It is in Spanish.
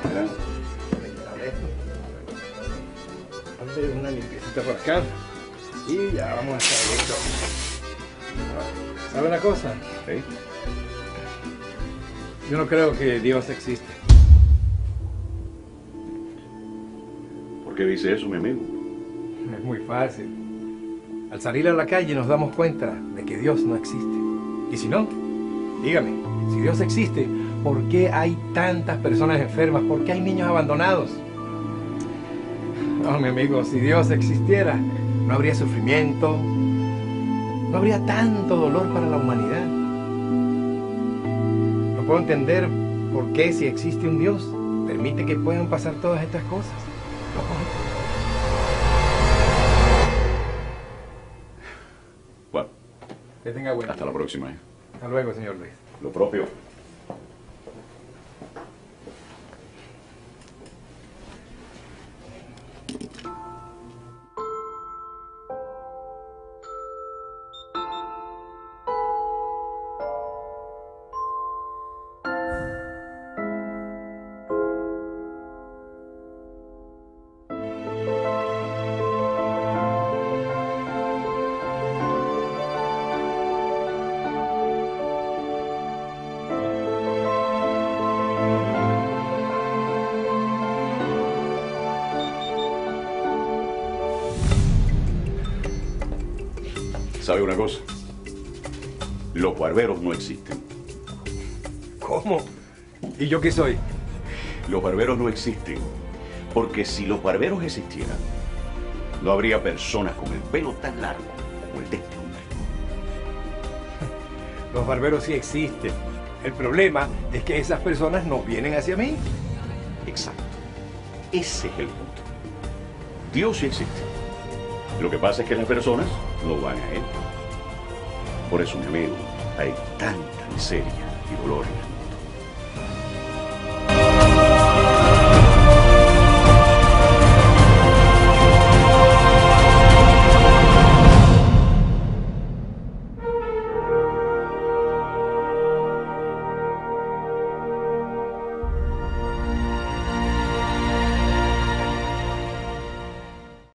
Verán. Hazle una limpiecita por acá. Y ya vamos a estar listo. ¿Sabe una cosa? ¿Sí? Yo no creo que Dios existe. ¿Por qué dice eso, mi amigo? Es muy fácil. Al salir a la calle nos damos cuenta de que Dios no existe. Y si no, dígame, si Dios existe, ¿por qué hay tantas personas enfermas? ¿Por qué hay niños abandonados? No, mi amigo, si Dios existiera, no habría sufrimiento, no habría tanto dolor para la humanidad. No puedo entender por qué, si existe un Dios, permite que puedan pasar todas estas cosas. No puedo entender. Bueno, Que tenga buen hasta día. la próxima. Hasta luego, señor Luis. Lo propio. ¿Sabe una cosa? Los barberos no existen. ¿Cómo? ¿Y yo qué soy? Los barberos no existen. Porque si los barberos existieran, no habría personas con el pelo tan largo como el de este hombre. Los barberos sí existen. El problema es que esas personas no vienen hacia mí. Exacto. Ese es el punto. Dios sí existe. Lo que pasa es que las personas no van a Él. Por eso, mi amigo, hay tanta miseria y dolor en el mundo.